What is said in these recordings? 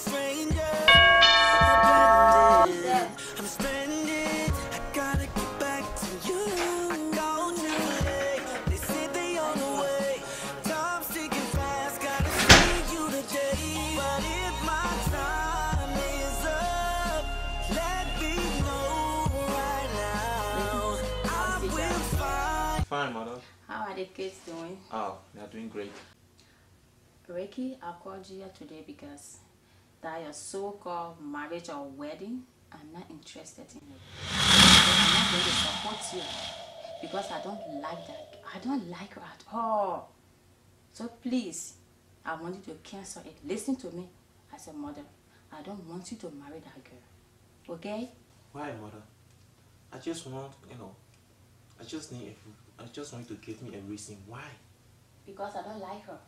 Fine, mother. How are the kids doing? Oh, they are doing great. Ricky, I called you here today because that your so-called marriage or wedding, I'm not interested in it. I'm not going to support you because I don't like that. I don't like her at all. So please, I want you to cancel it. Listen to me as a mother. I don't want you to marry that girl. Okay? Why, mother? I just want, I just want you to give me a reason why. Because I don't like her.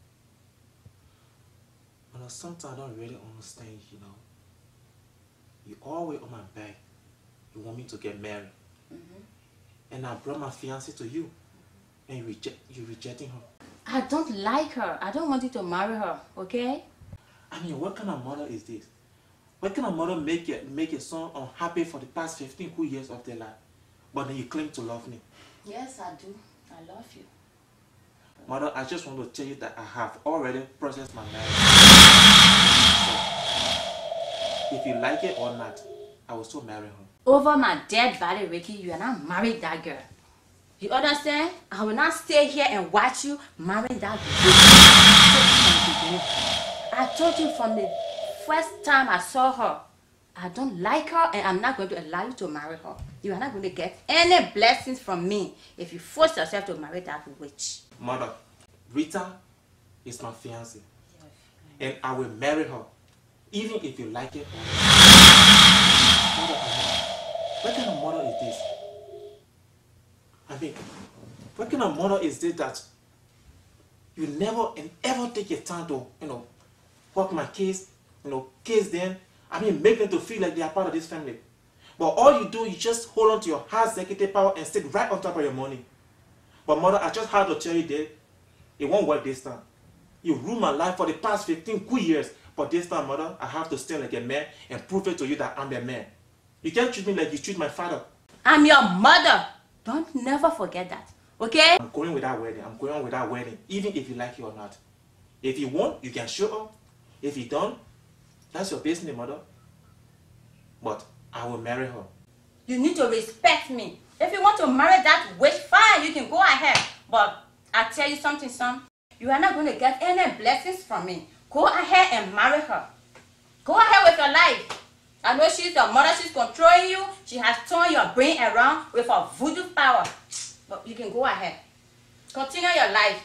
Mother, sometimes I don't really understand, You always on my back. You want me to get married. And I brought my fiancée to you. And you rejecting her. I don't like her. I don't want you to marry her, okay? I mean, what kind of mother is this? What kind of mother make your son unhappy for the past 15 good years of their life? But then you claim to love me. Yes, I do. I love you. Mother, I just want to tell you that I have already processed my marriage. So, if you like it or not, I will still marry her. Over my dead body, Ricky, you are not married that girl. You understand? I will not stay here and watch you marry that girl. I told you from the first time I saw her, I don't like her and I'm not going to allow you to marry her. You are not going to get any blessings from me if you force yourself to marry that witch. Mother, Rita is my fiancée. And I will marry her, even if you like it or not. Mother, what kind of mother is this? I mean, what kind of mother is this that you never and ever take your time to, work my kids, kids them, make them to feel like they are part of this family. But all you do, you just hold on to your high executive power and sit right on top of your money. But mother, I just had to tell you that it won't work this time. You ruined my life for the past 15 good years. But this time, mother, I have to stand like a man and prove it to you that I'm a man. You can't treat me like you treat my father. I'm your mother. Don't never forget that. Okay? I'm going with that wedding. I'm going with that wedding, even if you like it or not. If you want, you can show up. If you don't, that's your business, mother. But I will marry her. You need to respect me. If you want to marry that witch, fine, you can go ahead. But I tell you something, son. You are not going to get any blessings from me. Go ahead and marry her. Go ahead with your life. I know she's your mother. She's controlling you. She has turned your brain around with her voodoo power. But you can go ahead. Continue your life.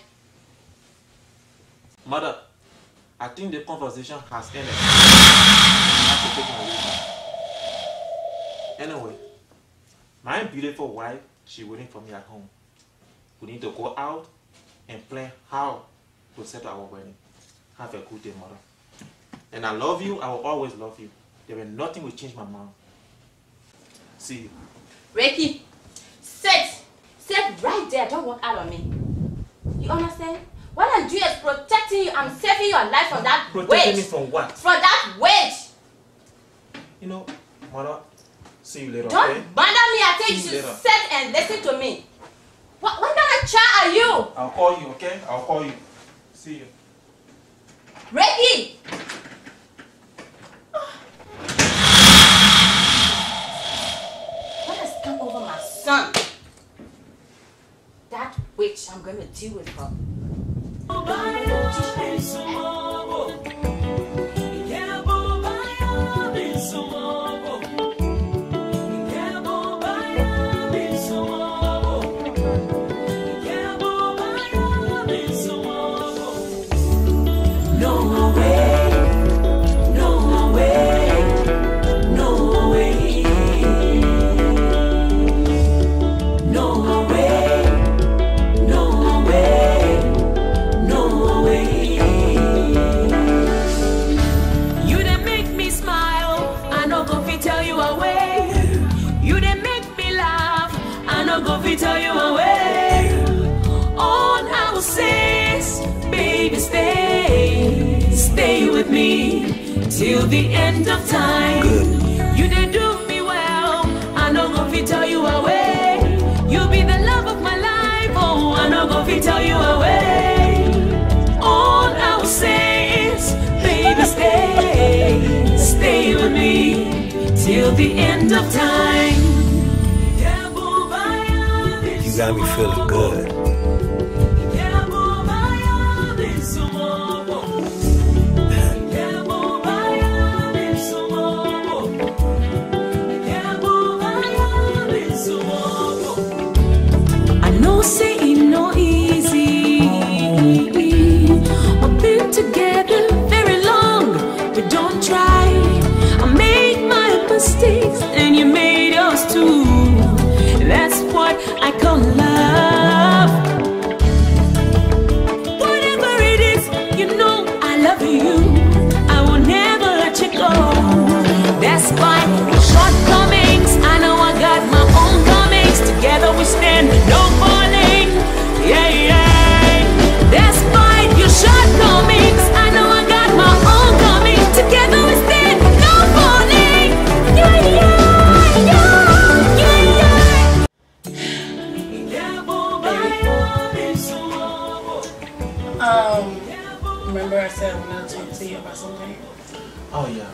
Mother, I think the conversation has ended. I have to take my leave. Anyway, my beautiful wife, she's waiting for me at home. We need to go out and plan how to settle our wedding. Have a good day, mother. And I love you. I will always love you. There will nothing will change my mind. See you. Ricky, sit. Sit right there. Don't walk out on me. You understand? What I'm doing is protecting you. I'm saving your life from that witch. Protecting me from what? From that witch. Mother, see you later. Don't okay? bother me. I tell you, you should sit and listen to me. What kind of child are you? I'll call you, okay? I'll call you. See you. Ricky! What has come over my son? That witch, I'm going to deal with her. Tell you away. All I will say is, baby, stay with me till the end of time. Good. You did do me well, I no go fit tell you away. You be the love of my life, oh, I no go fit tell you away. All I will say is, baby, stay with me till the end of time. You got me feeling good. I know say it no easy. We've been together very long, but don't try. I made my mistakes and you made yours too. That's what I call love. Whatever it is, you know I love you. I will never let you go. That's why shortcomings, I know I got my own comings. Together we stand, no falling. Yeah, yeah. That's why your shortcomings, I know I got my own comings. Together we stand, no falling. Yeah, yeah, yeah, yeah, yeah. Remember I said I'm gonna talk to you about something? Oh yeah.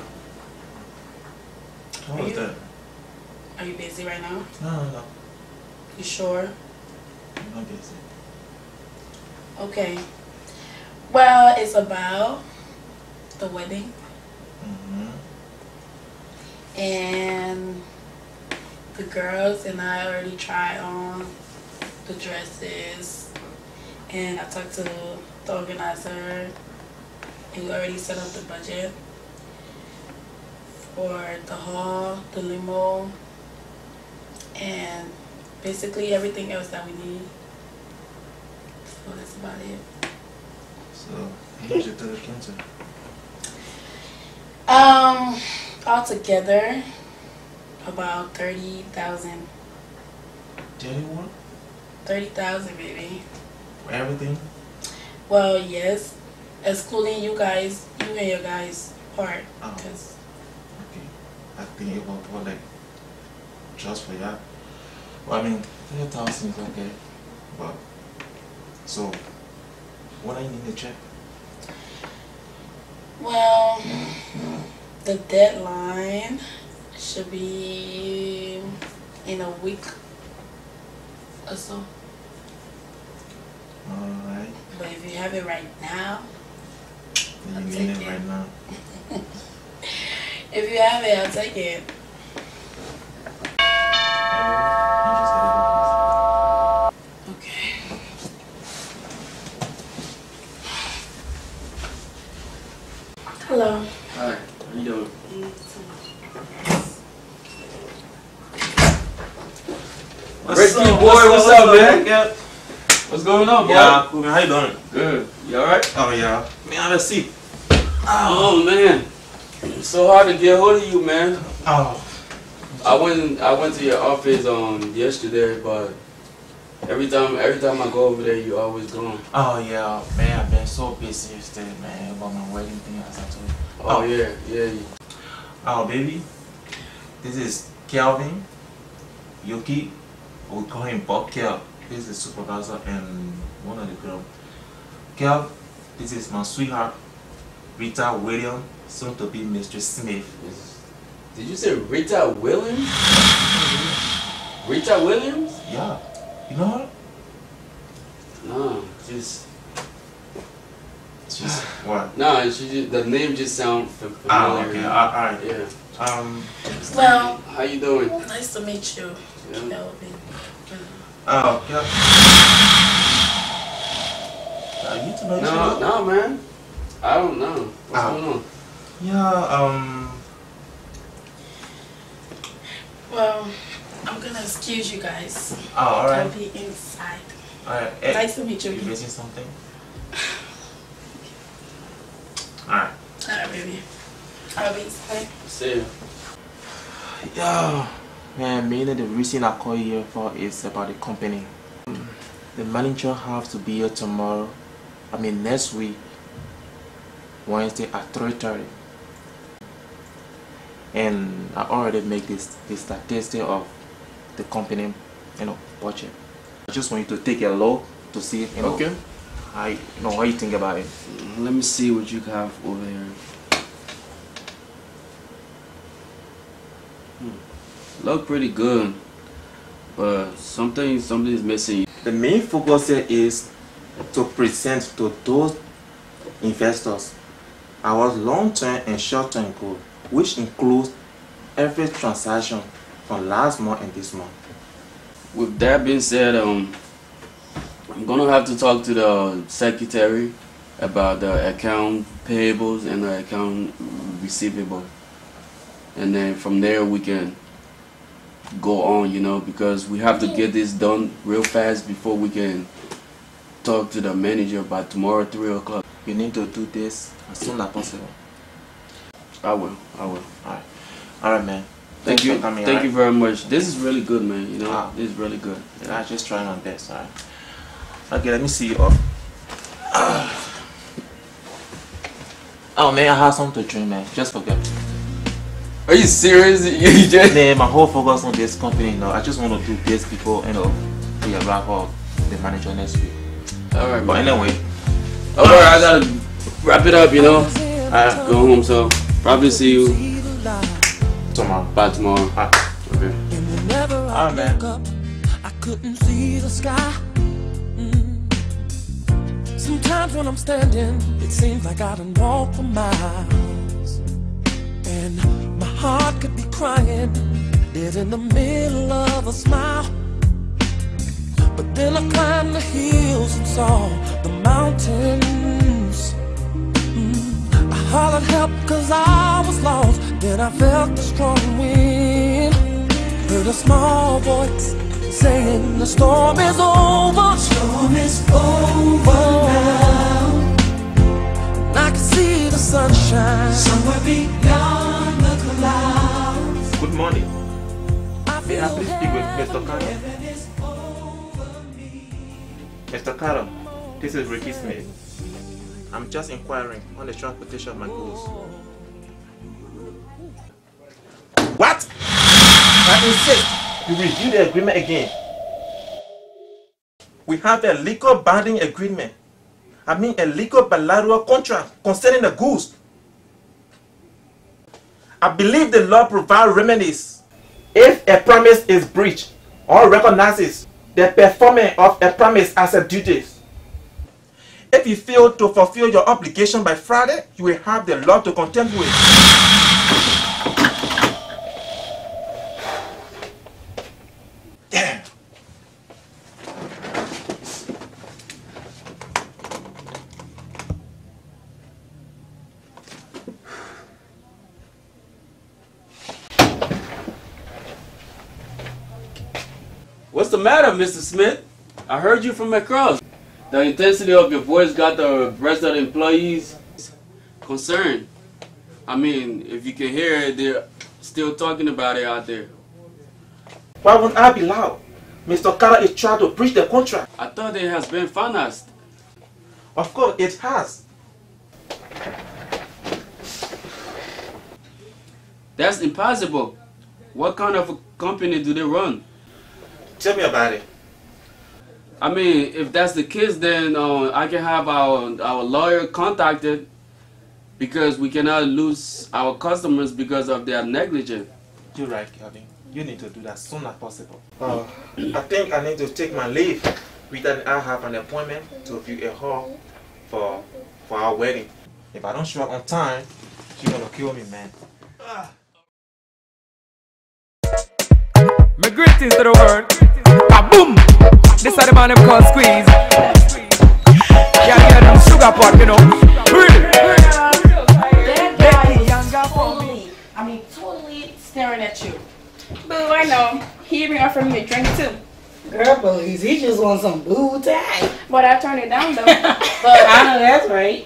What was that? Are you busy right now? No. You sure? I'm not busy. Okay. Well, it's about the wedding. And the girls and I already tried on the dresses. And I talked to the organizer. And we already set up the budget for the hall, the limo, and basically everything else that we need. So that's about it. So, how much did it come to? Altogether, about 30,000. 31? 30,000, baby. For everything? Well, yes, excluding you guys, you and your guys' part. Oh. Cause Okay. I think it was for like just for that. Well, I mean, 30,000 is okay. But so, what do you need to check? well, the deadline should be in a week or so. Alright. But if you have it right now, Then you need it right now. if you have it, I'll take it. Okay. Hello. Hi, how you doing? Ricky boy, what's up, man? Yeah. What's going on, boy? Yeah, cool, man. How you doing? Good. You alright? Oh yeah. Man, have a seat. Oh man, it's so hard to get hold of you, man. Oh. I went to your office yesterday, but every time I go over there, you always gone. Oh yeah, man. I've been so busy yesterday, man, about my wedding thing, as I told you. Oh yeah. Oh baby, this is Kelvin, Yuki. We call him Bob Kel. This is the supervisor and one of the girls. Kel, this is my sweetheart, Rita Williams, soon to be Mr. Smith. Did you say Rita Williams? Rita Williams? Yeah. You know her? No, just What? no. The name just sounds familiar. Ah, okay. Alright. Yeah. Well, How you doing? nice to meet you, Yeah. Kelvin. Oh, Kel. You to know each other? No, man. I don't know. What's going on? Yeah, Well, I'm gonna excuse you guys. Oh, alright. I'll be inside. Alright. Nice to meet you. You missing something? Alright. Alright, baby. I'll be inside. See you. Yeah, man, mainly the reason I call you here for is about the company. The manager has to be here tomorrow. I mean next week, Wednesday at 3:30. and I already make this statistic of the company, budget. I just want you to take a look to see, Okay. How you think about it. Let me see what you have over here. Look pretty good, but something's missing. The main focus here is to present to those investors our long-term and short-term goal, which includes every transaction from last month and this month. With that being said, I'm gonna have to talk to the secretary about the account payables and the account receivable, and then from there we can go on, because we have to get this done real fast before we can talk to the manager by tomorrow 3 o'clock. You need to do this as soon as possible. I will. Alright, man. Thank you. For coming, Thank you very much. This is really good, man. This is really good. Yeah. I just trying my best. Alright. Okay, let me see you off. Oh man, I have something to drink, man. Just forget. Are you serious? You just... Man, my whole focus on this company now. I just want to do this before we wrap up the manager next week. Alright, but anyway. Alright, I gotta wrap it up, Alright, go home, so probably see you tomorrow. By tomorrow. Okay. Alright, man. I couldn't see the sky. Sometimes when I'm standing, it seems like I done walked for miles, and my heart could be crying dead in the middle of a smile. But then I climbed the hills and saw the mountains. I hollered help cause I was lost. Then I felt the strong wind, heard a small voice saying the storm is over. Storm is over now. And I can see the sunshine somewhere beyond the clouds. Good morning. May I please speak with Mr. Carter? Mr. Carter, this is Ricky Smith. I'm just inquiring on the transportation of my goods. What? I insist you review the agreement again. We have a legal binding agreement. I mean a legal bilateral contract concerning the goods. I believe the law provides remedies if a promise is breached or recognizes the performance of a promise as a duty. If you fail to fulfill your obligation by Friday, you will have the law to contend with. Damn. What's the matter, Mr. Smith? I heard you from across. The intensity of your voice got the rest of the employees concerned. I mean, if you can hear it, they're still talking about it out there. Why won't I be loud? Mr. Carter is trying to breach the contract. I thought it has been financed. Of course, it has. That's impossible. What kind of a company do they run? Tell me about it. I mean, if that's the case, then I can have our lawyer contacted, because we cannot lose our customers because of their negligence. You're right, Calvin. You need to do that as soon as possible. I think I need to take my leave. Rita and I have an appointment to view a hall for our wedding. If I don't show up on time, she's gonna kill me, man. My greetings to the world. Kaboom! This are the man them called Squeeze. Yeah, them sugar pot, I mean, totally staring at you. Boo, I know. He even offered me a drink too. Girl, please, he just wants some blue tie. But I turned it down though. But I know that's right.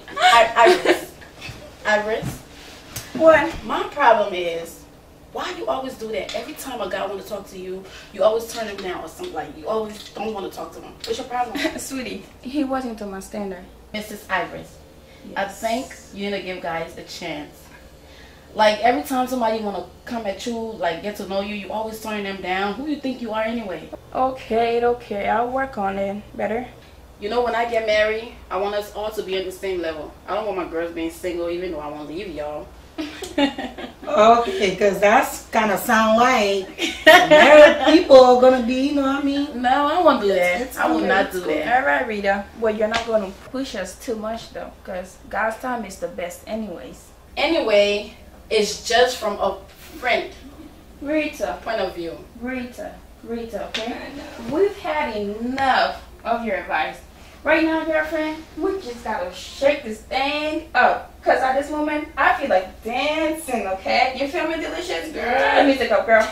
Iris, what? My problem is, why you always do that? Every time a guy want to talk to you, you always turn him down or something. Like you always don't want to talk to him. What's your problem? Sweetie, he wasn't to my standard. Mrs. Iris, yes. I think you need to give guys a chance. Like every time somebody wanna come at you, like get to know you, you always turn them down. Who you think you are anyway? Okay, I'll work on it better. You know, when I get married, I want us all to be on the same level. I don't want my girls being single, even though I won't leave y'all. Okay, because that's kind of sound like married people are going to be, you know what I mean? No, I won't do that. I will not do that. Alright, Rita. Well, you're not going to push us too much, though, because God's time is the best anyways. Anyway, it's just from a friend Rita, point of view. Rita, okay? We've had enough of your advice. Right now, girlfriend, we just gotta shake this thing up. Cause at this moment, I feel like dancing, okay? You feel me, delicious? Girl, let me take up, girl.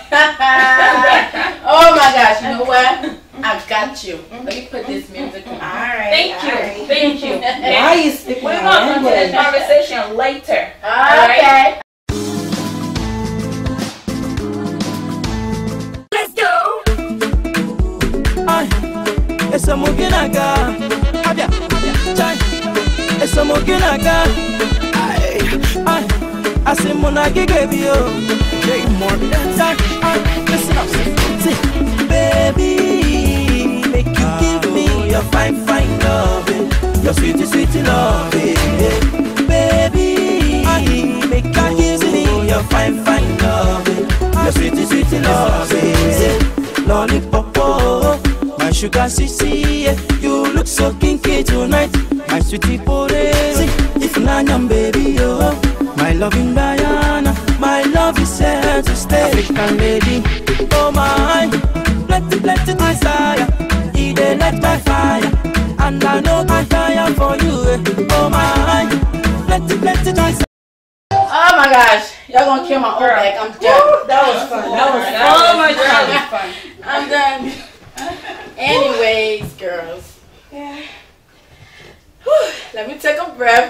Oh my gosh, you know what? I got you. Let me put this music on. Thank you. Why are you speaking We're gonna continue this conversation later. Okay. Let's go. It's a muginaga. It's a muginaga. I say monagi gave you. Listen up, see, baby, make you give me your fine loving, your sweet loving, baby, make you give me your fine loving, your sweet loving, lollipop, my sugar sissy, you look so kinky tonight, my sweetie porezi, if nanyam baby, oh, my loving Diana, my love is here to stay. African lady, oh my, plenty desire, he dey light my fire, and I know I fire for you, oh my, plenty desire. Oh my gosh, y'all gonna kill my old back. I'm done. That was fun. Oh my god, I'm done. Anyways, girls. Yeah. Let me take a breath.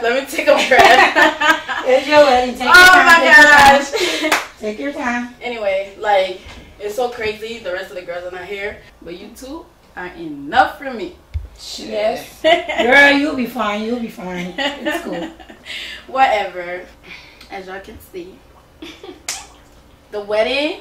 It's your wedding. Take your time. Oh my gosh. Take your time. Anyway, like, it's so crazy. The rest of the girls are not here. But you two are enough for me. Yes. Girl, you'll be fine. It's cool. Whatever. As y'all can see, the wedding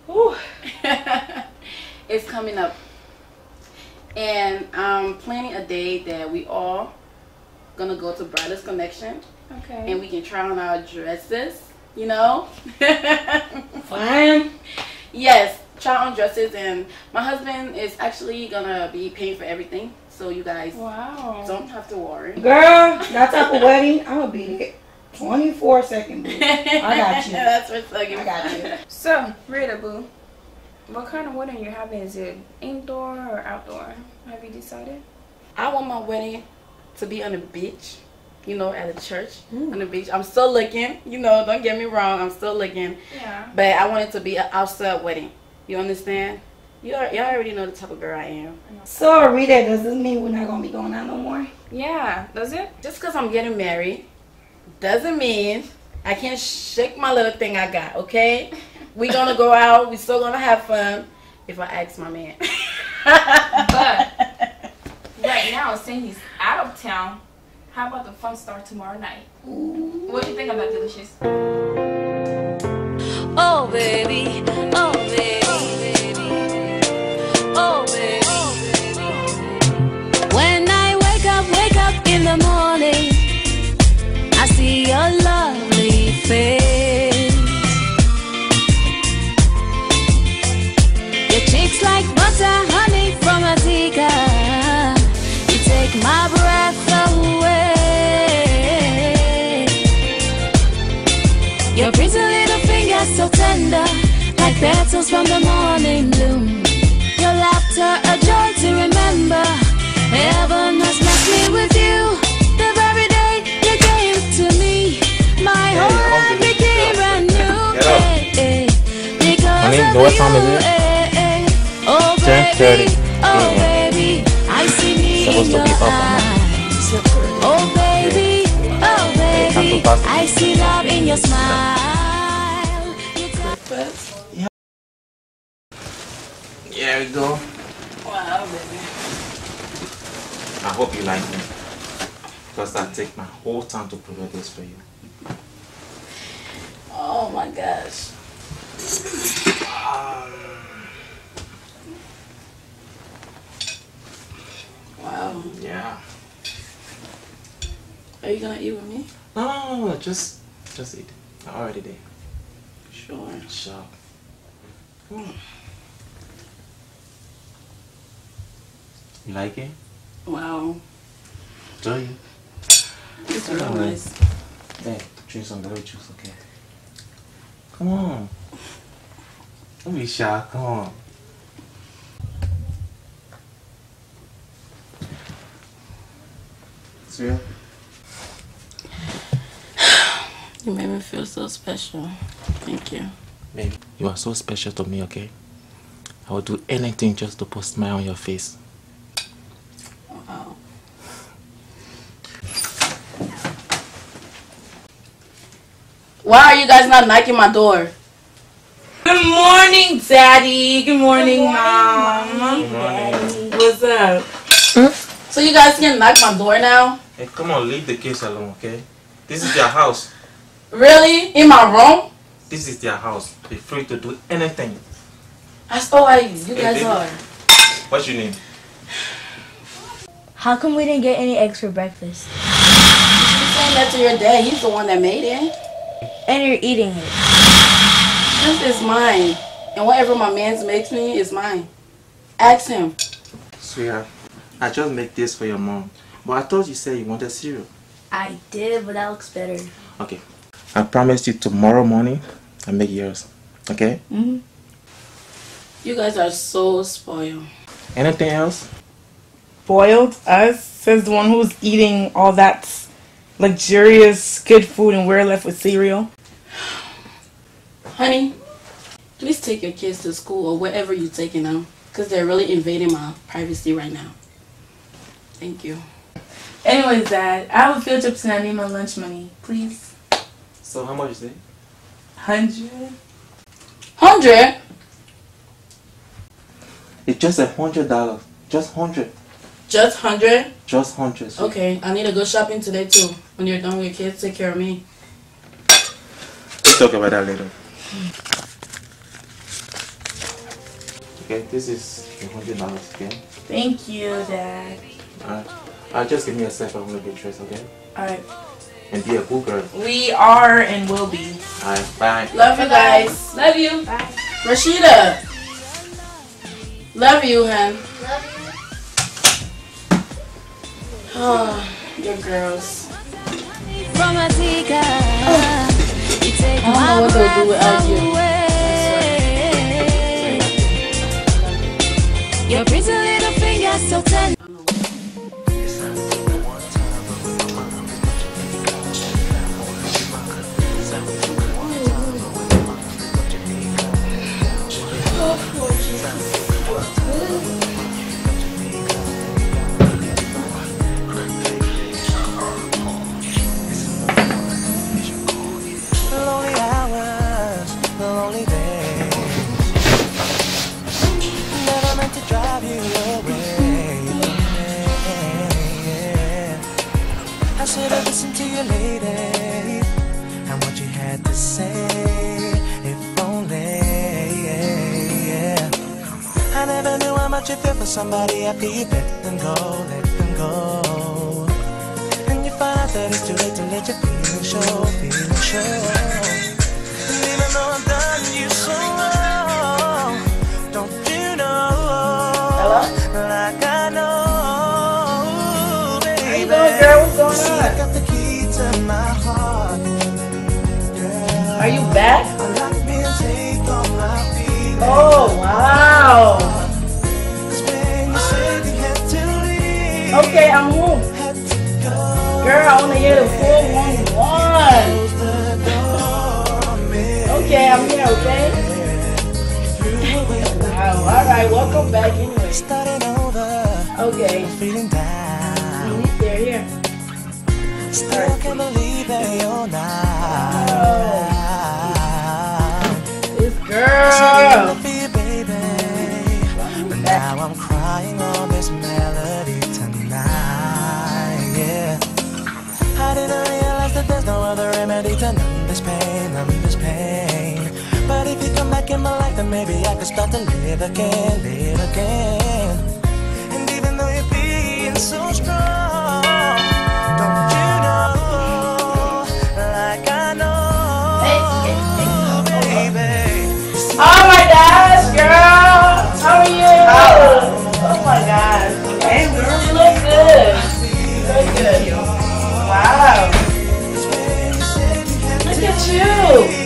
is coming up. And I'm planning a day that we all gonna go to Bridal's Connection. Okay. And we can try on our dresses, you know? Fine. Yes, try on dresses, and my husband is actually gonna be paying for everything, so you guys don't have to worry. Girl, that type of wedding, I'm gonna be there 24-second, boo. I got you. That's what's like. I got you. So, Rita, boo, what kind of wedding you're having? Is it indoor or outdoor? Have you decided? I want my wedding to be on the beach, you know, at a church on the beach. I'm still looking, you know, don't get me wrong, I'm still looking. Yeah. But I want it to be an outside wedding. You understand? Y'all already know the type of girl I am. So, Rita, does this mean we're not gonna be going out no more? Yeah, does it? Just because I'm getting married doesn't mean I can't shake my little thing I got, okay? We gonna go out, we still gonna have fun if I ask my man. But right now, since he's out of town, how about the fun start tomorrow night? Ooh. What do you think of that, Delicious? Oh baby, oh baby, oh baby. When I wake up in the morning, I see your lovely face. Your cheeks like butter, honey from a teacup. You take my breath away. Your pretty little fingers so tender, like petals from the morning bloom. Your laughter a joy to remember. Heaven has blessed me with you. The very day you came to me, my whole life became brand new. Because of what time is it? Oh baby, oh baby, I see me in your eyes. Oh baby, I see love in your smile. Here we go. Wow, baby. I hope you like me, because I take my whole time to prepare this for you. Oh my gosh. Wow. Yeah. Are you gonna eat with me? No, just eat. I already did. Sure. Sure. You like it? Wow. Do you? It's real nice. Hey, drink some little juice, okay? Come on. Don't be shy, come on. Sweet. You made me feel so special. Thank you. Baby, you are so special to me, okay? I would do anything just to put a smile on your face. Wow. Why are you guys not knocking my door? Good morning, Daddy. Good morning, Mom. Good morning. What's up? So you guys can knock my door now? Hey, come on, leave the kids alone, okay? This is their house. Really? In my room? This is their house. Be free to do anything. That's all you guys baby. are. What you need? How come we didn't get any eggs for breakfast? You should be saying that to your dad. He's the one that made it. And you're eating it. This is mine. And whatever my man makes me is mine. Ask him. Sweetheart, I just make this for your mom. But I thought you said you wanted cereal. I did, but that looks better. Okay. I promise you tomorrow morning I'll make yours. Okay? Mm-hmm. You guys are so spoiled. Anything else? Boiled us, says the one who's eating all that luxurious good food and we're left with cereal. Honey, please take your kids to school or wherever you're taking them. Because they're really invading my privacy right now. Thank you. Anyways, Dad, I have a field trip tonight. I need my lunch money. Please. So how much is it? 100? 100? It's just $100. Just 100. Just 100? Just 100. Okay, I need to go shopping today too. When you're done with your kids, take care of me. We'll talk about that later. Okay, this is $100, okay? Thank you, Dad. Alright, just give me a second. I'm gonna get dressed, okay? Alright. And be a good girl. We are and will be. Alright, bye. Love you guys. Love you. Bye. Rashida. Love you, hun. Love you. Oh, your girls. From a tika, I don't know what they'll do without you. your pretty little finger so tender. Lonely hours, lonely days. Never meant to drive you away. I should have listened to you, lady, and what you had to say. If only. I never knew how much you feel for somebody after you let them go, let them go. And you find out that it's too late to let your feelings show, feelings show. And even though I've done you so wrong, don't you know, like I know, baby. How you doing, girl? What's going See, on? I got the key to my heart, girl. Are you back? Lock me and take all my feelings. Oh, wow. Okay, I'm home. Girl, I want to hear the 411. Okay, I'm here, okay? Wow, alright, welcome back anyway. Okay. They're here. Still can't believe that you're not. This girl. But now I'm crying on this melody tonight. Yeah. I didn't realize that there's no other remedy to numb this pain, numb this pain. to start to live again, live again. And even though you're being so strong, don't you know, like I know, baby. Oh my gosh, girl! How are you? Oh my gosh. Hey, girl. You look good. You look good. Wow. Look at you.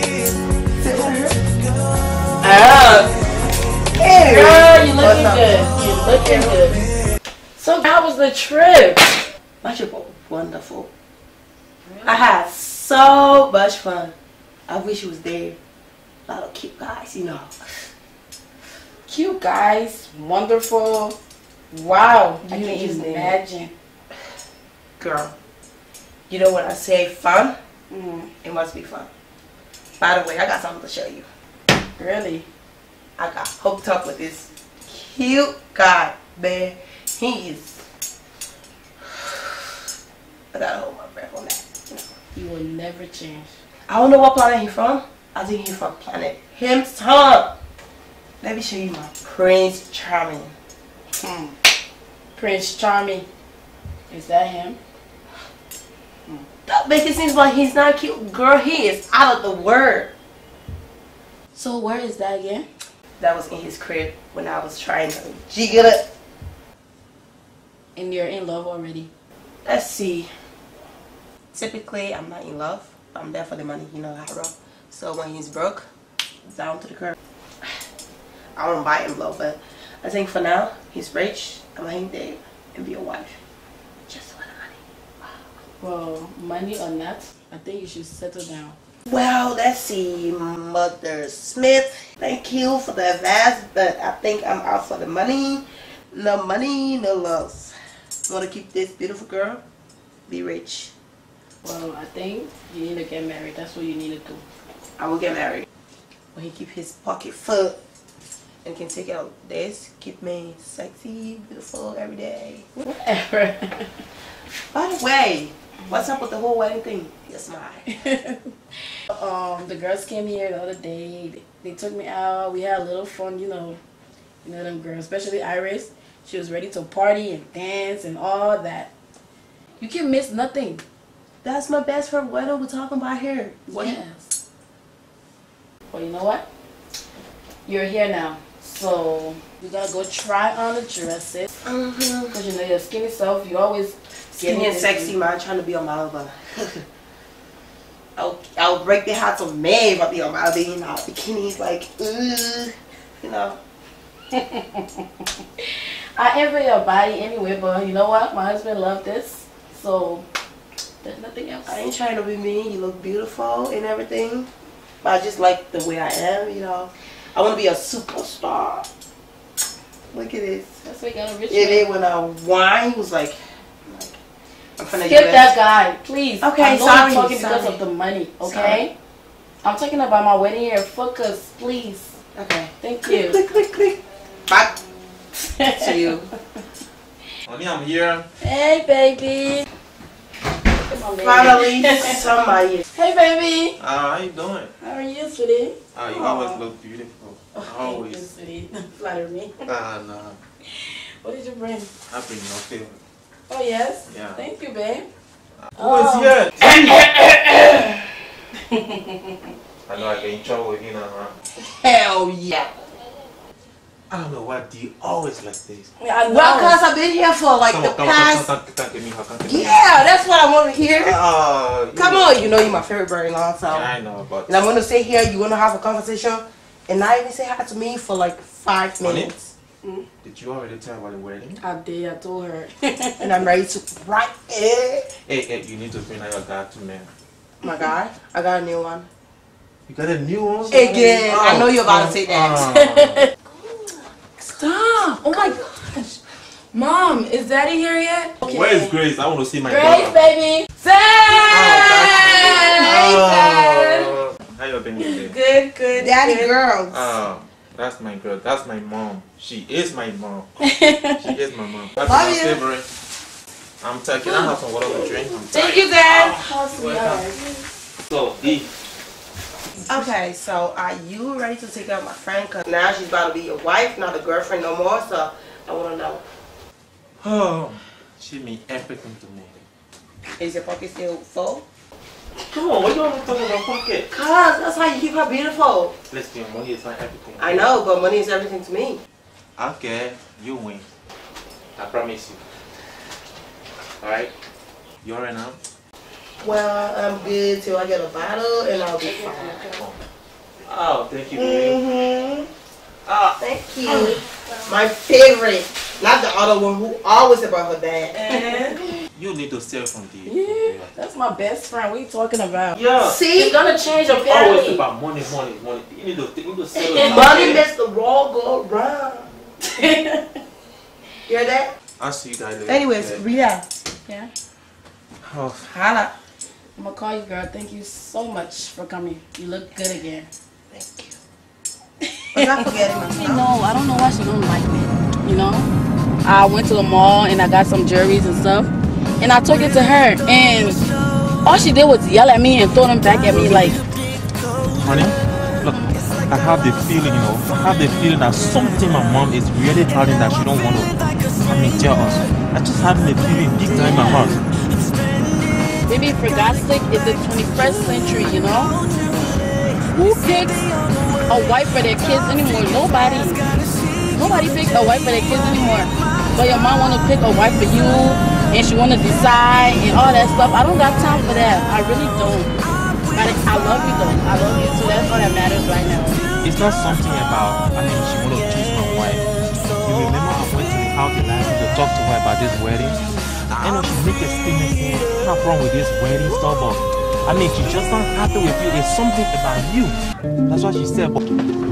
Hey, girl, you looking good. You looking good. So how was the trip? My trip was wonderful. I had so much fun. I wish you was there. A lot of cute guys, you know. Cute guys, wonderful. Wow, I You can't just even imagine. Girl, you know when I say fun, it must be fun. By the way, I got something to show you. Really? I got hooked up with this cute guy, man. He is. I gotta hold my breath on that. You will never change. I don't know what planet he's from. I think he's from planet Himself. Let me show you my Prince Charming. Prince Charming. Is that him? Don't make it seem like he's not cute. Girl, he is out of the world. So where is that again? That was in his crib when I was trying to jiggle it. And you're in love already? Let's see. Typically, I'm not in love. I'm there for the money, you know how I roll. So when he's broke, down to the curb. I don't buy him low, but I think for now, he's rich. I'm letting him date and be a wife. Just for the money. Well, money or not, I think you should settle down. Well, let's see, Mother Smith. Thank you for the advice, but I think I'm out for the money. No money, no love. Want to keep this beautiful girl? Be rich. Well, I think you need to get married. That's what you need to do. I will get married. When he keep his pocket full and can take out this, keep me sexy, beautiful every day. Whatever. By the way, what's up with the whole wedding thing? Your smile. The girls came here the other day. They took me out. We had a little fun, you know them girls, especially Iris. She was ready to party and dance and all that. You can miss nothing. That's my best friend. What are we talking about here? Yes. Well, you know what? You're here now. So, you gotta go try on the dresses. Because you know your skinny self, you always skinny and sexy, man. Trying to be on my lover. I'll break the hearts of men if I be on my lover, you know. Bikinis, like, you know. I envy your body anyway, but you know what? My husband loved this. So, there's nothing else. I ain't trying to be mean. You look beautiful and everything. But I just like the way I am, you know. I want to be a superstar. Look at this. That's what you got a rich man. When I whine, he was like I'm finna skip that guy, please. Okay, I know sorry. I'm talking because of the money, okay? Sorry. I'm talking about my wedding year. Focus, please. Okay. Thank you. Click, click, click. Back to you. Honey, I'm here. Hey, baby. Finally, somebody. Hey, baby. How you doing? How are you, sweetie? You always look beautiful. Always. Thank you, sweetie. Flatter me. No. What did you bring? I bring your favorite. Oh, yes? Yeah. Thank you, babe. Who is here? I know I get in trouble with you now, huh? Hell yeah. I don't know why do you always like this. Well, because I've been here for like the past... Yeah, that's what I want to hear. Come on, you know you're my favorite bird-in-law, so... Yeah, I know, but... And I'm going to sit here, you want to have a conversation, and not even say hi to me for like 5 minutes. Did you already tell about the wedding? I did, I told her. And I'm ready to write it. Hey, you need to bring out your guy to me. My guy? I got a new one. You got a new one? Again, I know you're about to say that. Stop! Oh my gosh. Mom, is Daddy here yet? Okay. Where is Grace? I want to see my Grace, daughter. baby. Say! How you been today? Good, good. Daddy good. Girls. That's my girl. That's my mom. She is my mom. She is my mom. That's my favorite. I'm taking. I have some water to drink. Thank you, Dad. So, D. Okay, so are you ready to take care of my friend? Because now she's about to be your wife, not a girlfriend no more. So I want to know. Oh, she means everything to me. Is your pocket still full? Come on, what you want to talk about pocket? Cause that's how you keep her beautiful. Listen, money is not everything. I know, but money is everything to me. Okay, you win. I promise you. Alright? You alright now? Well, I'm good till I get a bottle and I'll be fine. Oh, thank you, baby. Oh, thank you. My favorite. Not the other one who always about her dad. You need to steal from the. Yeah, that's my best friend. What are you talking about? Yeah. See, it's gonna change It's apparently. always about money. You need to steal. Money makes the world go round. You hear that? I'll see you guys later. Anyways, Rita. Yeah. Oh. Holla. I'm gonna call you, girl. Thank you so much for coming. You look good again. Thank you. I'm not forgetting myself. No, I don't know why she don't like me. You know, I went to the mall and I got some jewelries and stuff, and I took it to her, and all she did was yell at me and throw them back at me like. Honey, look, I have the feeling, that something my mom is really hiding that she don't want to, tell us. I just have the feeling deep down in my heart. Maybe for God's sake, it's the 21st century, you know? Who picks a wife for their kids anymore? Nobody. Nobody picks a wife for their kids anymore. But your mom want to pick a wife for you, and she want to decide and all that stuff. I don't got time for that. I really don't. But I love you though. I love you, so that's all that matters right now. It's not something about, she want to choose my wife. You remember I went to the house the last time to talk to her about this wedding? I know she make a statement saying, what's wrong with this wedding stuff, but she's just not happy with you. It's something about you. That's what she said. But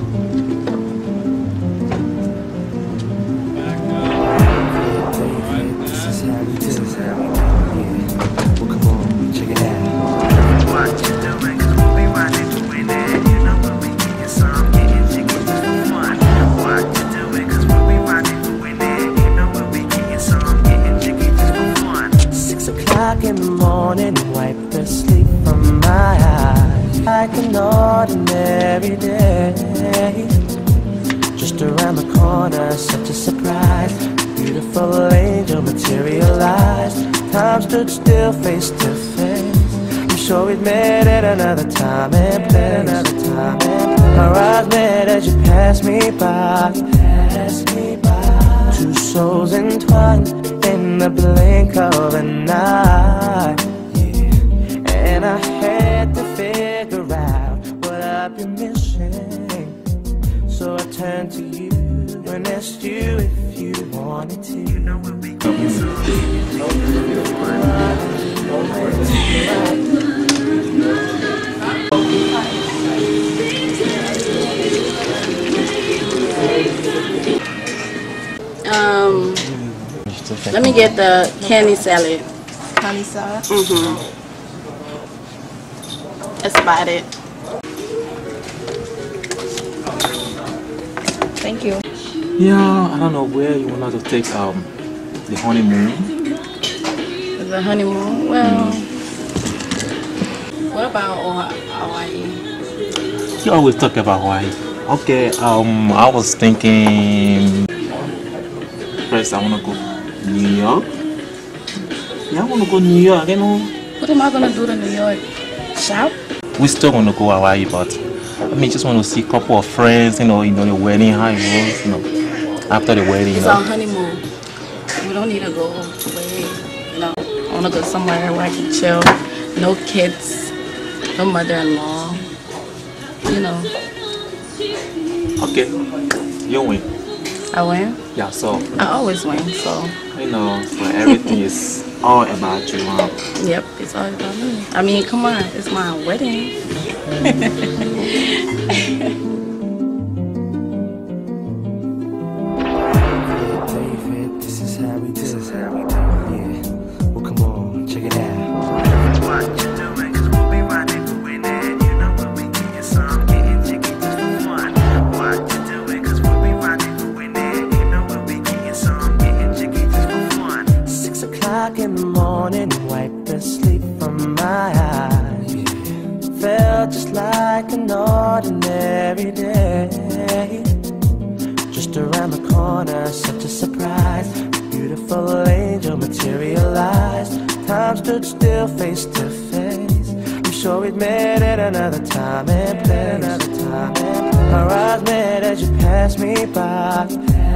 in the morning, wipe the sleep from my eyes. Like an ordinary day, just around the corner, such a surprise. Beautiful angel materialized. Time stood still, face to face. I'm sure we'd met at another time and place. Our eyes met as you passed me by. Two souls entwined in the blink of an eye, and I had to figure out what I've been missing. So I turned to you and asked you if you wanted to. You know we'll be getting Let me get the candy salad. Candy salad? Mm-hmm. That's about it. Thank you. yeah, I don't know where you want to take the honeymoon. The honeymoon? Well, what about Hawaii? You always talk about Hawaii. Okay, I was thinking first I want to go New York. Yeah, I want to go New York, you know. What am I going to do to New York? Shop? We still want to go Hawaii, but just want to see a couple of friends, the wedding, how it was, after the wedding, It's our honeymoon. We don't need to go away, I want to go somewhere where I can chill. No kids, no mother-in-law, Okay, you win. I win? Yeah, so. I always win, so. So everything is all about you, huh? Yep, it's all about me. Come on, it's my wedding. David, this is how we do. Yeah. Well, come on, check it out. What you doing? 'Cause we'll be riding for winning. You know we'll be getting some, getting jiggy just for fun. What you doing? 'Cause we'll be riding for winning. You know we'll be getting some, getting jiggy just for fun. 6 o'clock in the morning, wipe the sleep from my eyes. Felt just like a every day. Just around the corner, such a surprise. Beautiful angel materialized. Time stood still, face to face. I'm sure we'd met at another time and place. Our eyes met as you passed me by.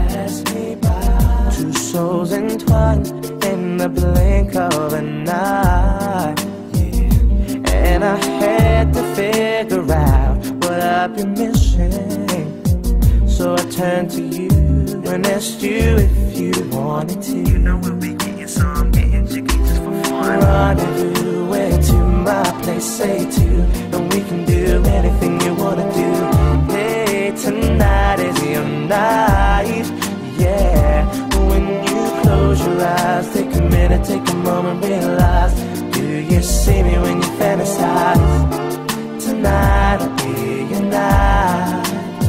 Two souls entwined in the blink of an eye. And I had to figure out what I've been missing. So I turned to you and asked you if you wanted to. You know we'll be getting some, getting jiggy just for fun. Rendezvous, where to my place, say to, and we can do anything you wanna do. Hey, tonight is your night, yeah. When you close your eyes, take a minute, take a moment, realize. Do you see me when you fantasize? Tonight will be your night.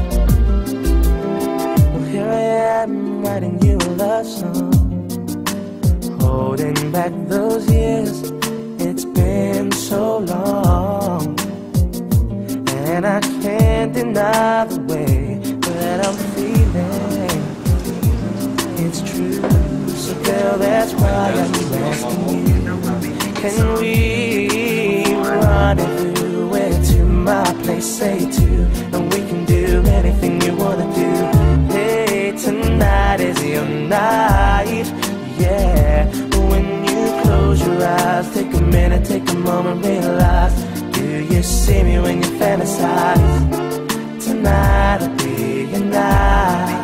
Well, here I am writing you a love song, holding back those years. It's been so long, and I can't deny the way that I'm feeling. It's true, so girl, that's why I'm asking you. Can we rendezvous where to my place, say to, and we can do anything you wanna do. Hey, tonight is your night, yeah. When you close your eyes, take a minute, take a moment, realize. Do you see me when you fantasize? Tonight will be your night.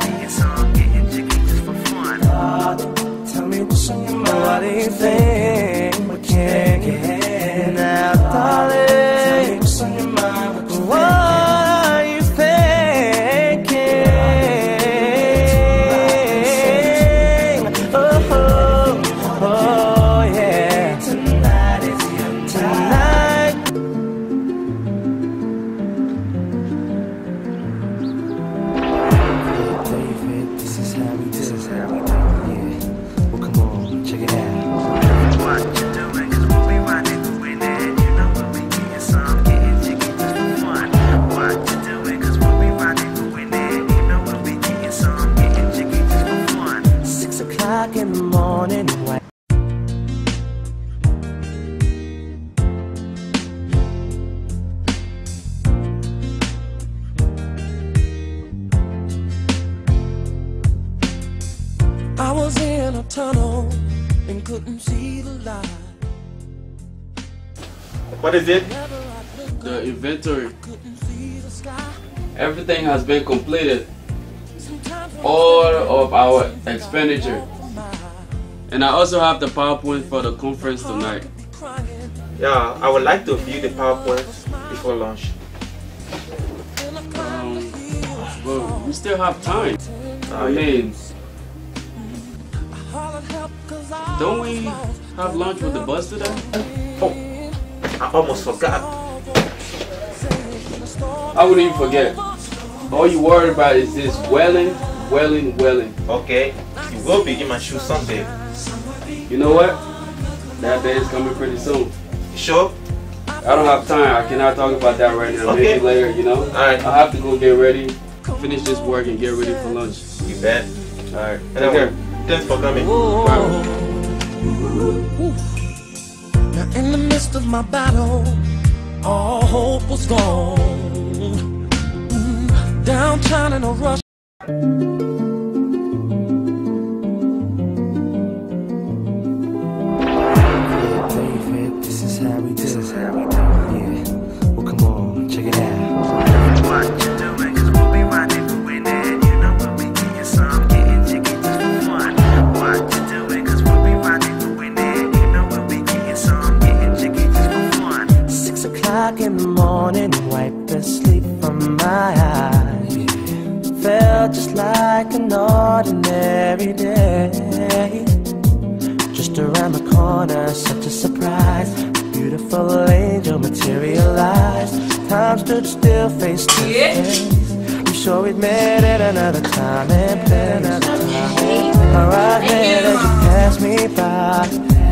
Tell me what's on your mind, what do you think we can't get now, darling? Tell me what's on your mind, what are you thinking? Oh, oh, oh, yeah. Tonight is your night. David, this is how we do. This is how we do. Yeah. Well, come on, check it out. What you doing? 'Cause we'll be riding through it, and you know we'll be getting some, getting jiggy just for fun. What you doing? 'Cause we'll be riding through it, and you know we'll be getting some, getting jiggy just for fun. 6 o'clock in the morning, white. I was in a tunnel and couldn't see the light. What is it? The inventory. Everything has been completed. All of our expenditure. And I also have the PowerPoint for the conference tonight. Yeah, I would like to view the PowerPoint before lunch. Well, we still have time. I yeah. mean, don't we have lunch with the bus today? Oh, I almost forgot. I wouldn't even forget. All you worry about is this welling. Okay, you will be in my shoes someday. You know what? That day is coming pretty soon. Sure? I don't have time. I cannot talk about that right now. Okay. Maybe later, you know? Alright. I have to go get ready, finish this work, and get ready for lunch. You bet. Alright. Take care. Thanks for coming. Bye. Now in the midst of my battle, all hope was gone. Downtown in a rush. David, this is how we do. This is how we do. Yeah. Well, come on, check it out. What you doing? 'Cause we'll be riding through it, and you know we'll be getting some, getting jiggy just for fun. What you doing? 'Cause we'll be riding through it, and you know we'll be getting some, getting jiggy just for fun. 6 o'clock in the morning, wipe the sleep from my eyes. Felt just like an ordinary day. Just around the corner, such a surprise. Beautiful angel materialized. Time stood still, face to face. I'm sure we'd met at another time and place. Our eyes met as you passed me by.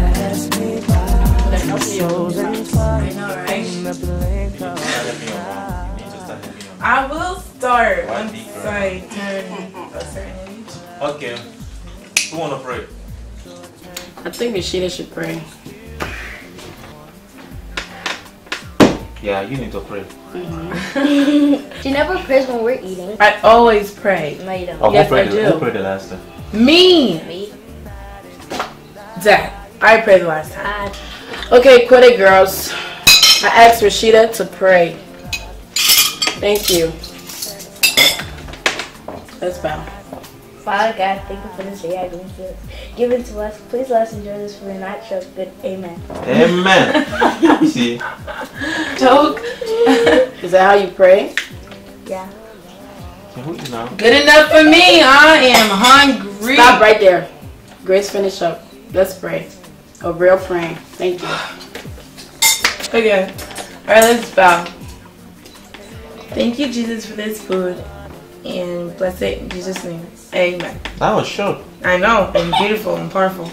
Two souls entwined in the blink of an eye. I will stop. start once I turn a certain age. Okay. Who wanna pray? I think Rashida should pray. Yeah, you need to pray. She never prays when we're eating. I always pray. No, you don't. Oh, Yes, I who do. prayed the last time? Me! Me? Zach, I prayed the last time. Okay, quit it, girls. I asked Rashida to pray. Thank you. Let's bow. Father God, thank you for this day I given to us. Please let us enjoy this for the night show. Good. Amen. Amen. You see? Joke. Is that how you pray? Yeah. Good enough for me. I am hungry. Stop right there. Grace, finish up. Let's pray. A real praying. Thank you. Okay. Alright, let's bow. Thank you, Jesus, for this food. And bless it in Jesus' name. Amen. That was short. I know. And beautiful and powerful.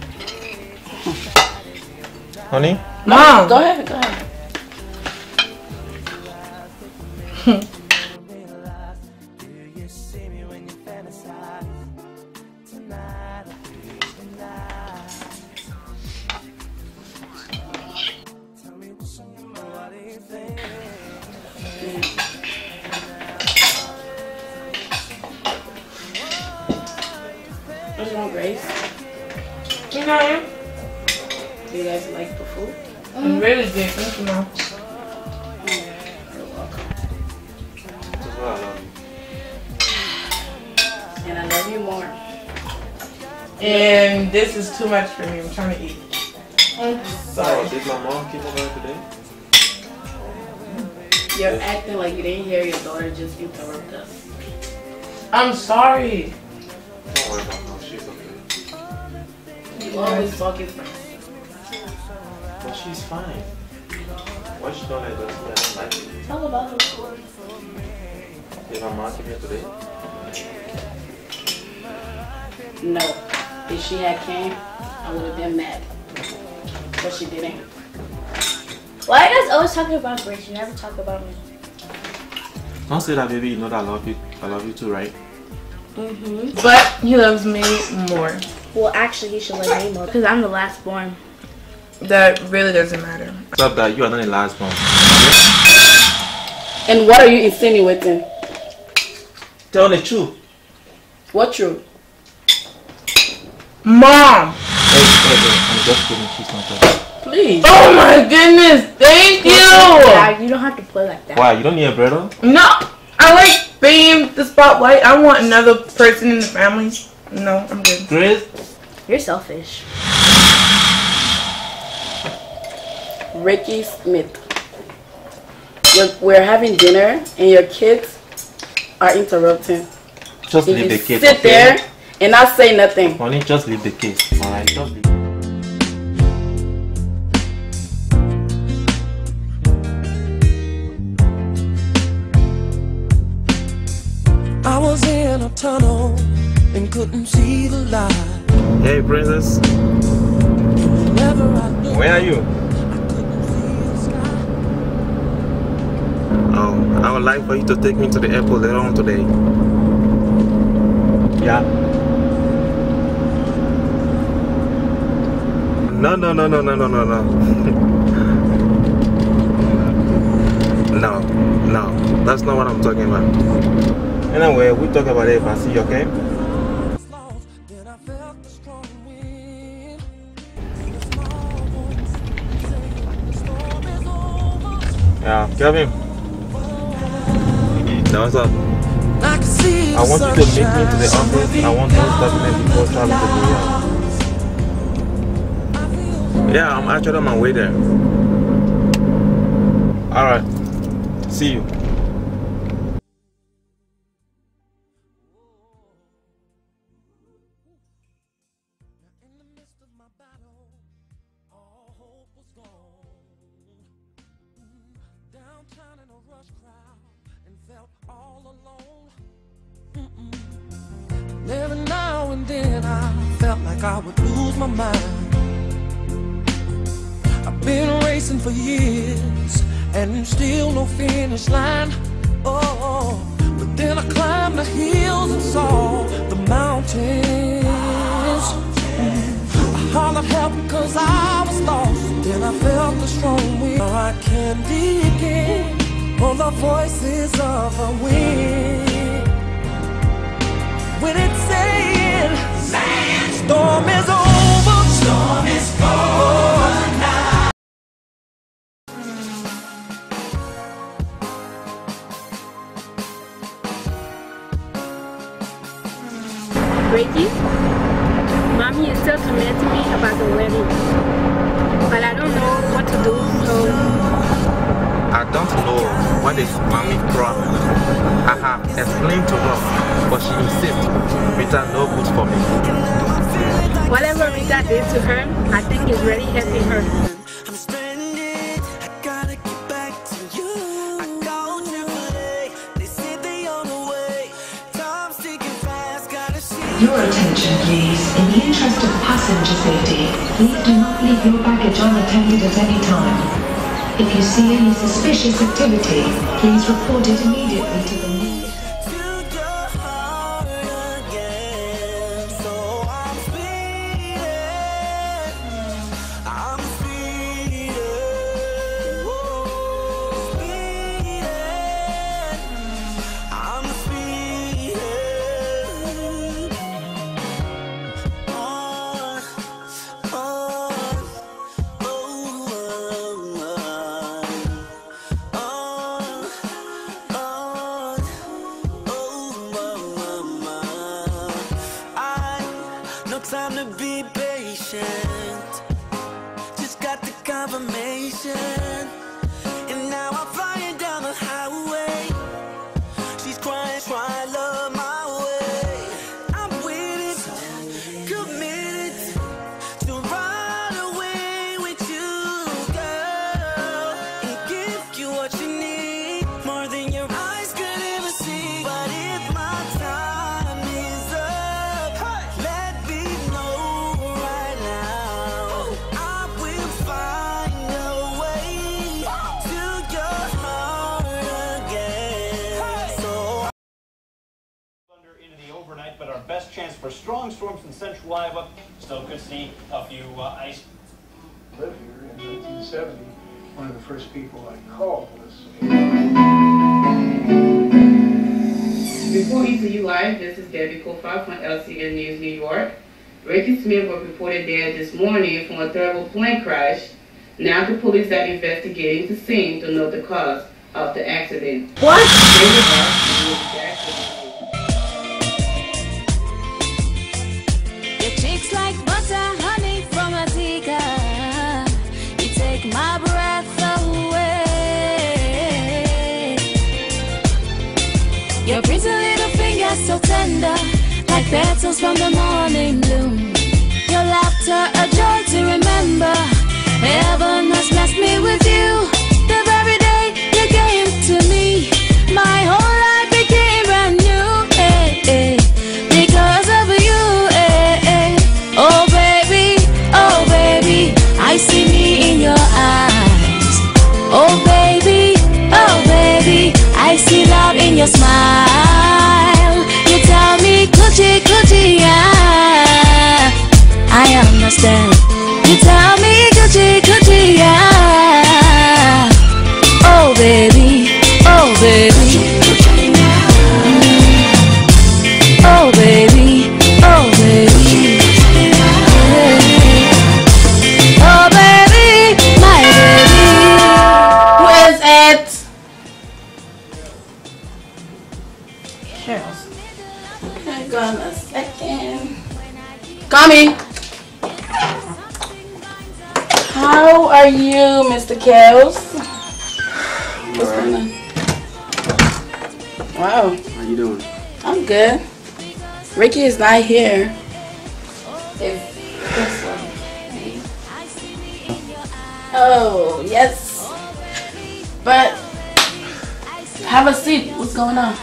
Honey? Mom! Go ahead, go ahead. What's wrong, Grace? You know, Do you guys like the food? I'm really good. Thank you, Mom. You're welcome. That's why I love you. And I love you more. And this is too much for me. I'm trying to eat. Oh, Sorry. did my mom keep over today? You're acting like you didn't hear your daughter just interrupt us. I'm sorry. Don't worry about her. She's okay. You always talking first. But she's fine. Why she don't let us? I don't like it. Tell about her story. Did my mom keep here today? No. If she had came, I would have been mad. But she didn't. Why are you guys always talking about Grace? You never talk about me. Don't say that, baby. You know that I love you. I love you too, right? But he loves me more. Well, actually, he should love me more because I'm the last born. That really doesn't matter. Except that you are not the last one. And what are you insinuating? Tell the truth. What truth? Mom! Hey, I'm just kidding. She's not talking. Please. Oh my goodness! Thank you! Yeah, you don't have to play like that. Why? You don't need a brother? No! I like fame, the spotlight. I want another person in the family. No, I'm good. Grace? You're selfish. Ricky Smith. We're having dinner and your kids are interrupting. Just If leave you the kids, sit okay? there and not say nothing. Honey, just leave the kids. Alright, just leave. I was in a tunnel and couldn't see the light. Hey, princess. Whenever I looked, Where are you? I couldn't see the sky. Oh, I would like for you to take me to the airport later on today. Yeah. No. No, that's not what I'm talking about. Anyway, we'll talk about it if I see you, okay? Then I felt the strong wind. Yeah, Kevin. Now what's up? I can see I want you to meet me to the office. I want to start before traveling to New York. Yeah, I'm actually on my way there. Alright. See you. Downtown in a rush crowd and felt all alone. Every now and then I felt like I would lose my mind. I've been racing for years and still no finish line. Oh, but hills and saw the mountains. I hollered help because I was lost. Then I felt the strong wind. Now I can begin on the voices of the wind. When it's saying, storm is over, storm is over now. Ricky, Mommy is still tormenting me about the wedding, but I don't know what to do, so... I don't know what is Mommy's problem. I have explained to her, but she insists Rita no good for me. Whatever Rita did to her, I think is really helping her. Your attention please. In the interest of passenger safety, please do not leave your baggage unattended at any time. If you see any suspicious activity, please report it immediately to the nearest. Time to be patient. Just got the confirmation, and now I'm flying down the highway. She's crying, trying love my way. I'm with it, committed to ride away with you, girl, and give you what you need, more than your eyes could ever see. But if my time is up, let me know right now. I will find a way to your heart again. So into the overnight, but our best chance for strong storms in central Iowa. Still could see a few ice. Lived here in 1970. One of the first people I called was. Before ECU Live, this is Debbie Kofar from LCN News, New York. Ricky Smith was reported dead this morning from a terrible plane crash. Now the police are investigating the scene to know the cause of the accident. What? Your cheeks like butter, honey from a teacup. You take my breath away. Your pretty little fingers so tender, like petals from the morning bloom. Your laughter a joy to remember. Heaven has blessed me with you. The very day you came to me, my whole life became brand new. Hey, hey. Because of you. Hey, hey. Oh baby, I see me in your eyes. Oh baby, I see love in your smile. You tell me, coochie, coochie, yeah, I understand. You tell me, coochie, coochie, yeah. Oh baby, oh baby. Oh baby, oh baby. Oh baby, my baby. Where's it? Carols. Hang on a second. Coming. How are you, Mr. Carols? What's going on? Wow. How you doing? I'm good. Ricky is not here. Oh, yes. But have a seat. What's going on?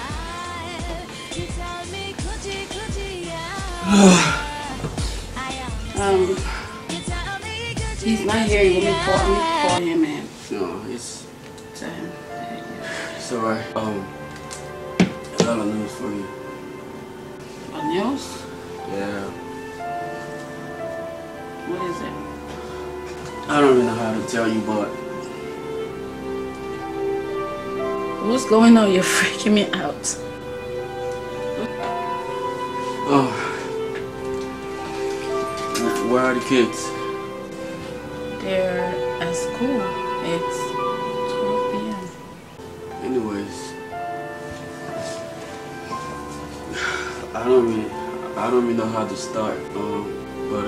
He's not here. Let me call him, man. No, it's Tell him. alright. I got a news for you. Your nails? Yeah. What is it? I don't even know how to tell you, but What's going on? You're freaking me out. oh, where are the kids? They're at school. It's 12 p.m. Anyways, I don't even know how to start. But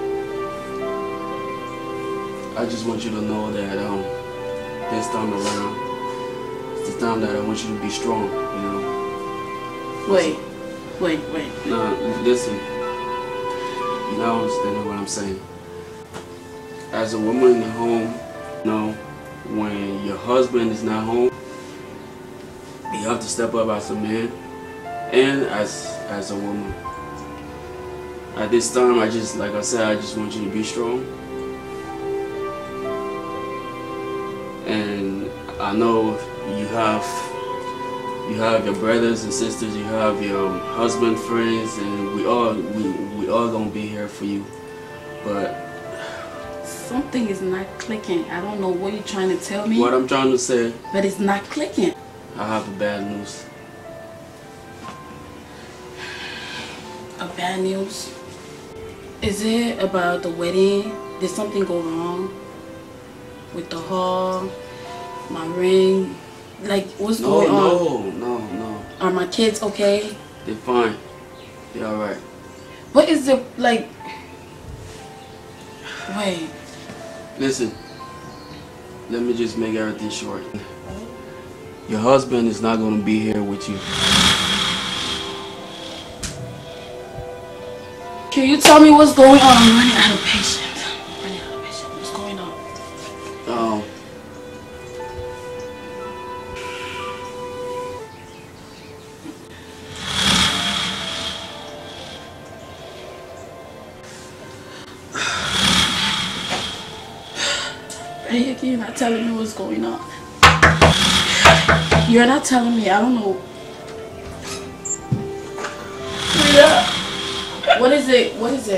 I just want you to know that this time around, it's the time that I want you to be strong. You know. Wait. No, listen. You don't understand what I'm saying. As a woman in the home, you know, when your husband is not home, you have to step up as a man and as a woman. At this time, like I said, I just want you to be strong. And I know you have your brothers and sisters, you have your husband, friends, and we all gonna be here for you. But something is not clicking. I don't know what you're trying to tell me. What I'm trying to say, but it's not clicking. I have bad news. A bad news? Is it about the wedding? Did something go wrong with the hall, my ring? Like, what's going on? No. Are my kids okay? They're fine. They're alright. What is it like? Wait. Listen. Let me just make everything short. Your husband is not going to be here with you. Can you tell me what's going on? I'm running out of patience. What's going on? You're not telling me what's going on. You're not telling me. I don't know. What is it? What is it?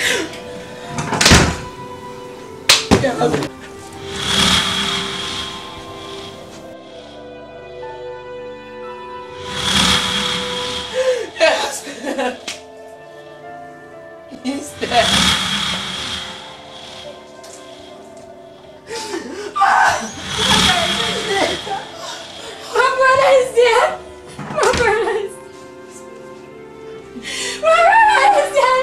Yes. He's dead. My brother is dead. My brother is dead. My brother is dead.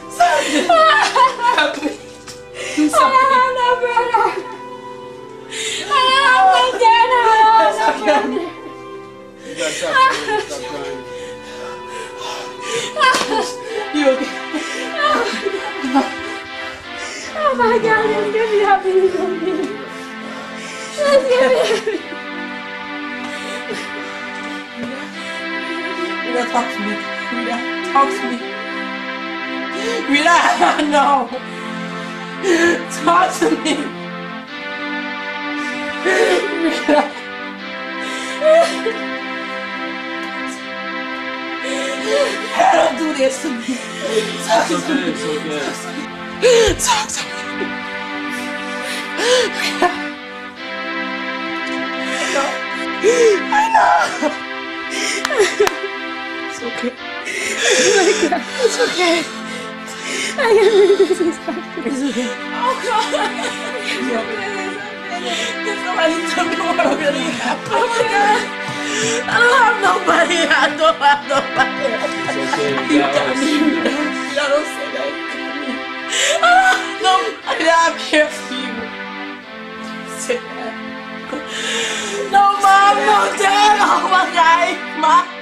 I have no brother. I have no dad. I have no brother. You gotta stop crying. You okay? Oh my God, let's give me happiness on me. Let's give me happiness. Rita, talk to me. Rita, talk to me. Rita, no. Talk to me. Rita. Don't do this to me. Talk to me. It's okay. Talk to me. Rita. I know. It's okay. It's okay. I can't believe this is happening. It's okay. Oh God. It's okay. Can somebody tell me what really happened? Oh my God. I don't have nobody. I don't have nobody. It's okay. You got me. I don't say that. No, I'm here for you. Say that. No, Mom, no, Dad. Oh my God. Mom.